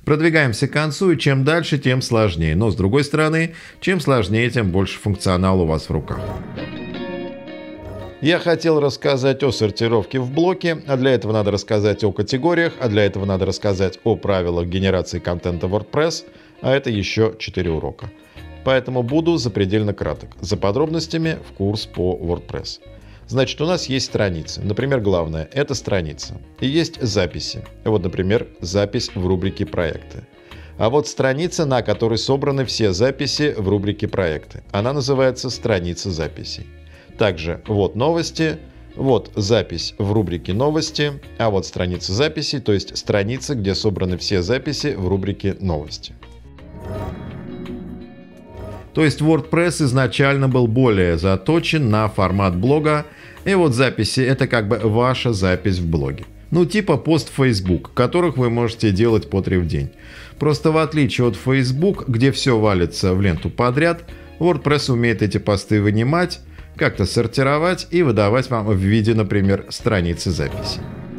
Продвигаемся к концу, и чем дальше, тем сложнее. Но с другой стороны, чем сложнее, тем больше функционала у вас в руках. Я хотел рассказать о сортировке в блоке, а для этого надо рассказать о категориях, а для этого надо рассказать о правилах генерации контента WordPress, а это еще 4 урока. Поэтому буду запредельно краток. За подробностями в курс по WordPress. Значит, у нас есть страницы. Например, главное – это страница. И есть записи. Вот, например, запись в рубрике «Проекты». А вот страница, на которой собраны все записи в рубрике «Проекты». Она называется «Страница записей». Также вот новости, вот запись в рубрике «Новости», а вот страница записей, то есть страница, где собраны все записи в рубрике «Новости». То есть WordPress изначально был более заточен на формат блога, и вот записи — это как бы ваша запись в блоге. Ну типа пост в Facebook, которых вы можете делать по 3 в день. Просто в отличие от Facebook, где все валится в ленту подряд, WordPress умеет эти посты вынимать, как-то сортировать и выдавать вам в виде, например, страницы записи.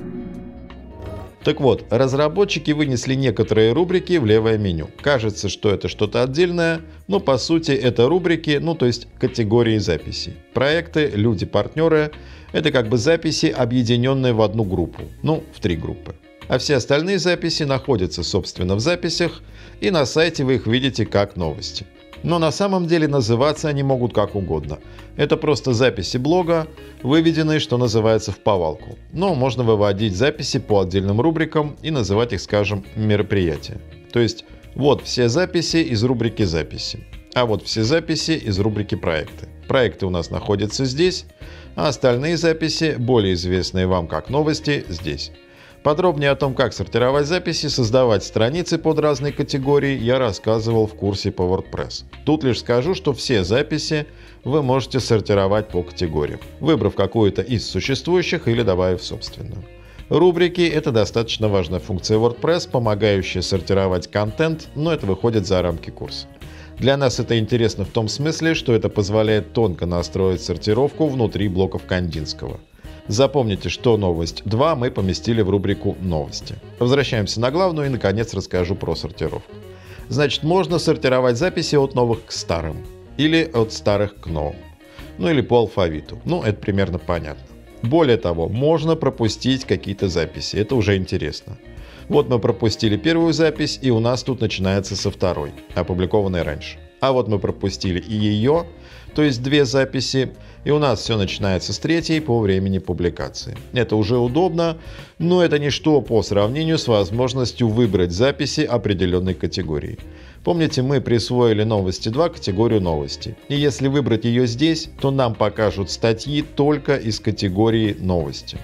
Так вот, разработчики вынесли некоторые рубрики в левое меню. Кажется, что это что-то отдельное, но по сути это рубрики, то есть категории записей. Проекты, люди, партнеры — это как бы записи, объединенные в одну группу, в 3 группы. А все остальные записи находятся, собственно, в записях, и на сайте вы их видите как новости. Но на самом деле называться они могут как угодно. Это просто записи блога, выведенные, что называется, в повалку. Но можно выводить записи по отдельным рубрикам и называть их, скажем, мероприятия. То есть вот все записи из рубрики «Записи», а вот все записи из рубрики «Проекты». Проекты у нас находятся здесь, а остальные записи, более известные вам как новости, здесь. Подробнее о том, как сортировать записи, создавать страницы под разные категории, я рассказывал в курсе по WordPress. Тут лишь скажу, что все записи вы можете сортировать по категориям, выбрав какую-то из существующих или добавив собственную. Рубрики — это достаточно важная функция WordPress, помогающая сортировать контент, но это выходит за рамки курса. Для нас это интересно в том смысле, что это позволяет тонко настроить сортировку внутри блоков Кандинского. Запомните, что новость 2 мы поместили в рубрику «Новости». Возвращаемся на главную и, наконец, расскажу про сортировку. Значит, можно сортировать записи от новых к старым. Или от старых к новым. Или по алфавиту. Это примерно понятно. Более того, можно пропустить какие-то записи. Это уже интересно. Вот мы пропустили первую запись, и у нас тут начинается со второй, опубликованной раньше. А вот мы пропустили и ее, то есть 2 записи, и у нас все начинается с 3 по времени публикации. Это уже удобно, но это ничто по сравнению с возможностью выбрать записи определенной категории. Помните, мы присвоили новости 2 категорию новости. И если выбрать ее здесь, то нам покажут статьи только из категории новости.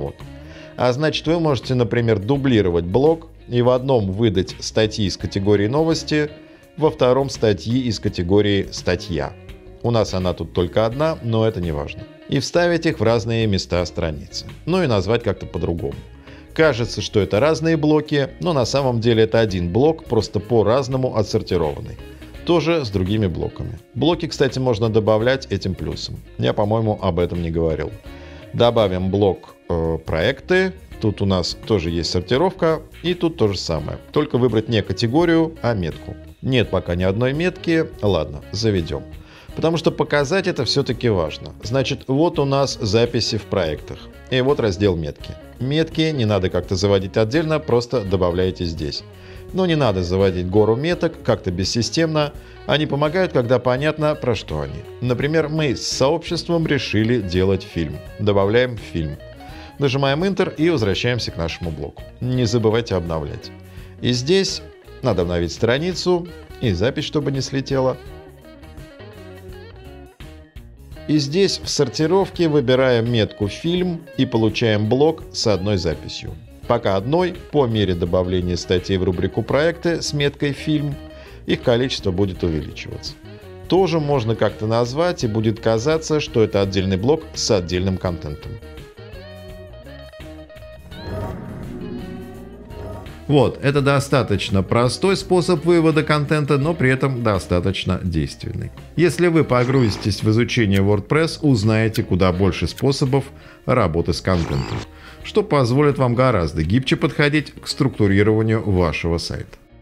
А значит, вы можете, например, дублировать блок и в одном выдать статьи из категории новости, во втором статьи из категории статья. У нас она тут только одна, но это не важно. И вставить их в разные места страницы. И назвать как-то по-другому. Кажется, что это разные блоки, но на самом деле это один блок, просто по-разному отсортированный. Тоже с другими блоками. Блоки, кстати, можно добавлять этим плюсом. Я, по-моему, об этом не говорил. Добавим блок «Проекты». Тут у нас тоже есть сортировка. И тут то же самое. Только выбрать не категорию, а метку. Нет пока ни одной метки. Ладно, заведем. Потому что показать это все-таки важно. Значит, вот у нас записи в проектах. И вот раздел «Метки». Метки не надо как-то заводить отдельно, просто добавляйте здесь. Но не надо заводить гору меток как-то бессистемно. Они помогают, когда понятно, про что они. Например, мы с сообществом решили делать фильм. Добавляем фильм. Нажимаем Enter и возвращаемся к нашему блоку. Не забывайте обновлять. И здесь надо обновить страницу и запись, чтобы не слетела. И здесь в сортировке выбираем метку «Фильм» и получаем блок с одной записью. Пока одной, по мере добавления статей в рубрику «Проекты» с меткой «Фильм» их количество будет увеличиваться. Тоже можно как-то назвать, и будет казаться, что это отдельный блок с отдельным контентом. Вот, это достаточно простой способ вывода контента, но при этом достаточно действенный. Если вы погрузитесь в изучение WordPress, узнаете куда больше способов работы с контентом, что позволит вам гораздо гибче подходить к структурированию вашего сайта.